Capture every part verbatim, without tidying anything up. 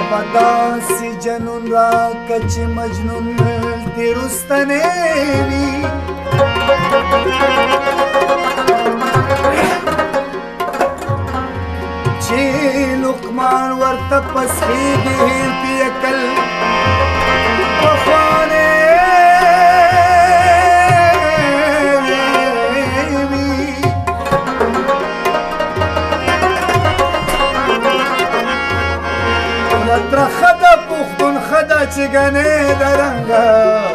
بداسې جنون راکه چې مجنون دې رستنې وي چې لقمان ورته پسخېږي هېر پې عقل پخوانې ترخه ده پښتون ښه ده چې ګنې د رنګه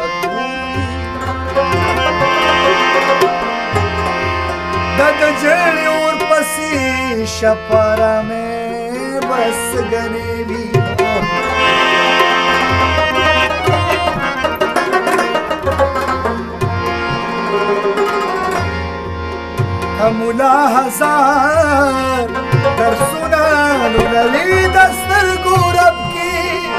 دا د جړې ورپسې شپاره مې بس ګنې وي که ملا هزار درسونه لولوي د سترګو رب کې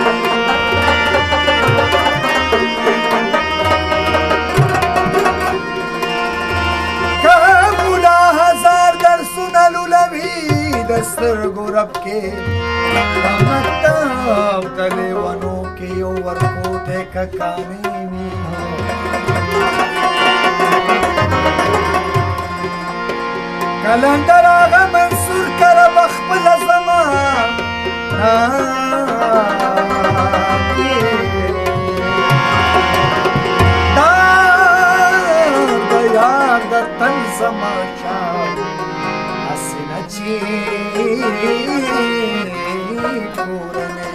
که ملا هزار درسونه لولوي د سترګو رب کې په مکتب د لیونو کې یو ورکوټی ککانې وي کلندر آغا منصور کره بخپل زمان دا د یار د تن زمان شاو حسنه چې کورنه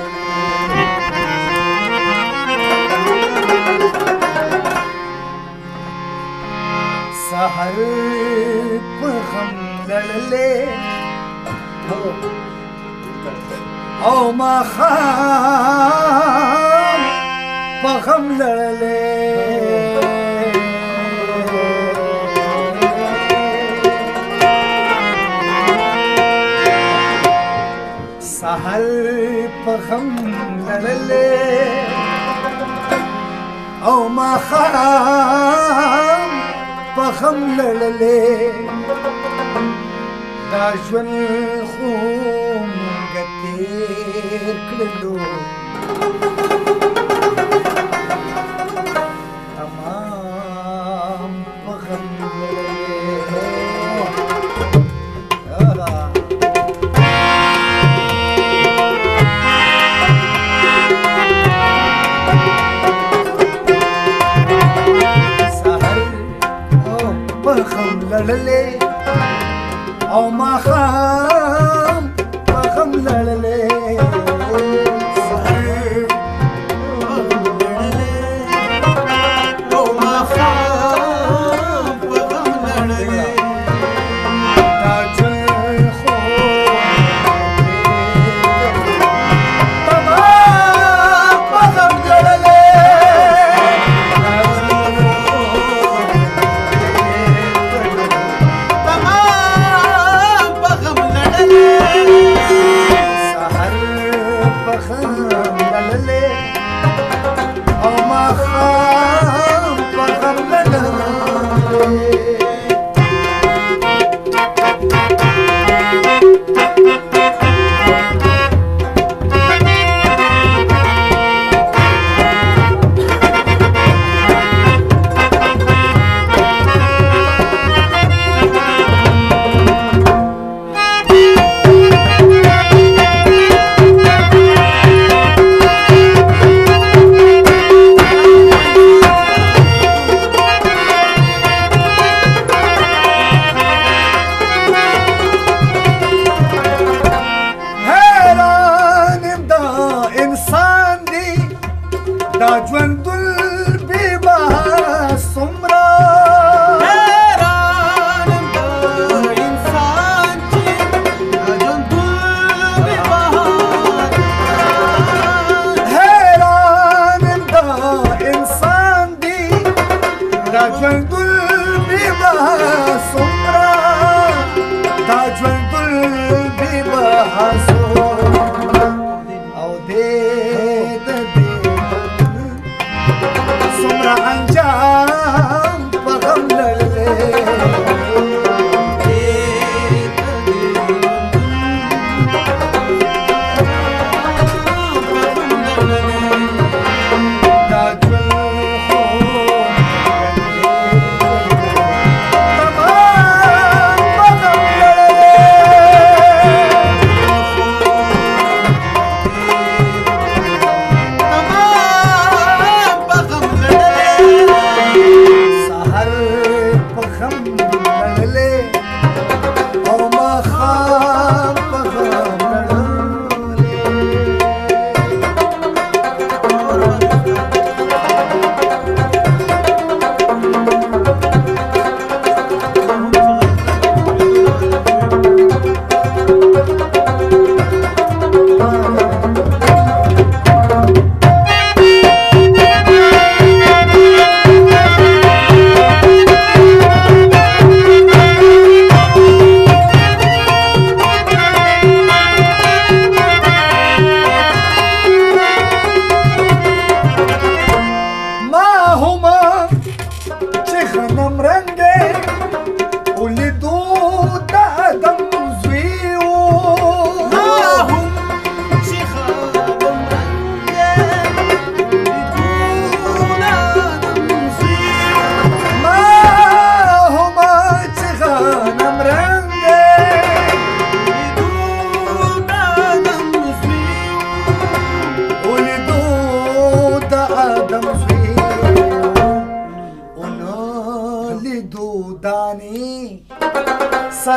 سحر په غم لړلې او ماښام په غم لړلې سحر په غم لړلې او ماښام په غم لړلې دا ژوند خو مونږه تېر کړلو تمام په غم لړلې سحر په غم لړلې او ماښام په غم لړلې سحر په غم لړلې او ماښام په غم لړلې دا ژوند خو تمام په غم لړلې سحر په غم لړلې او ماښام په غم لړلې دا ژوندون بې بها څومره حیران یم د انسان چې دا ژوندون بې بها حیران یم د انسان دی دا ژوندون بې بها څومره دا ژوندون بې بها څومره او دې د دې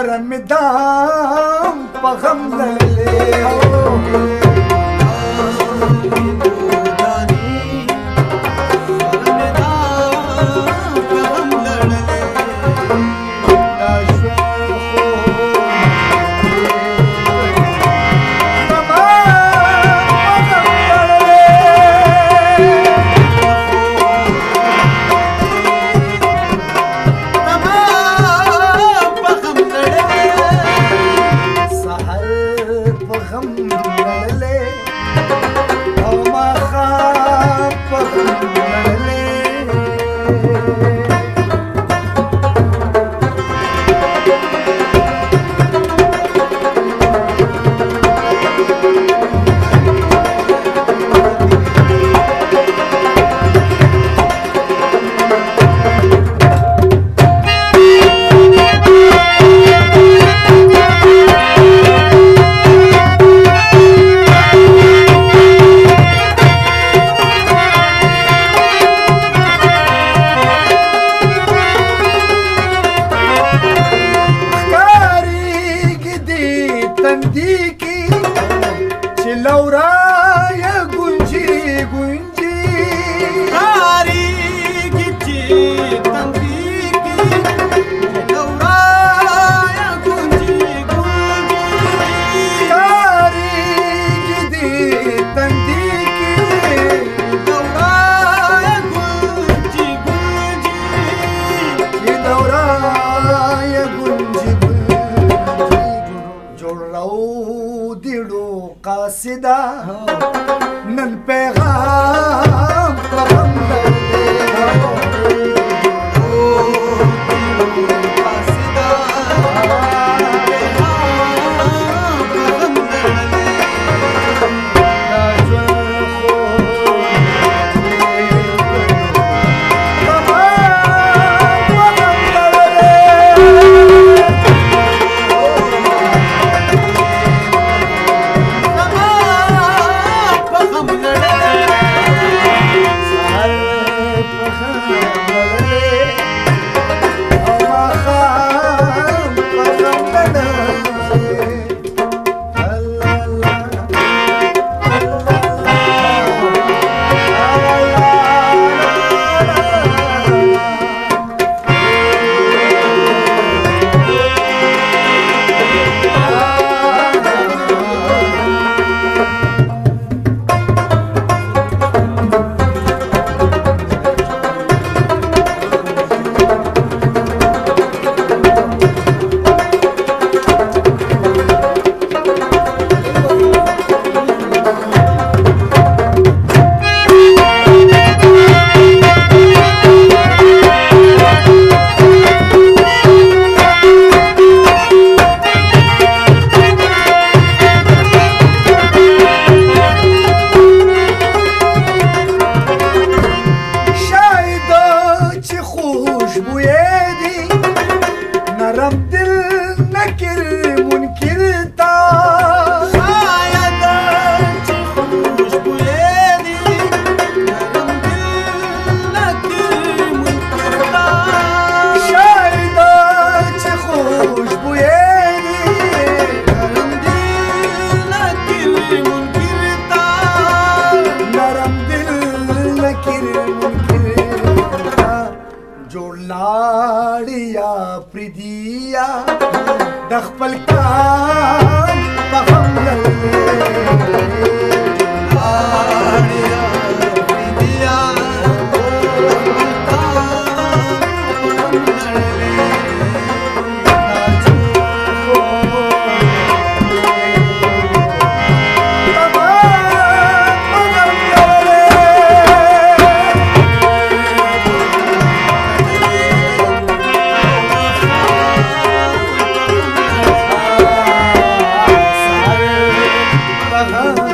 یاران می دام په غم لړلې قاصدا نن پیغام قرم پردیا د خپل کام په هم uh-huh.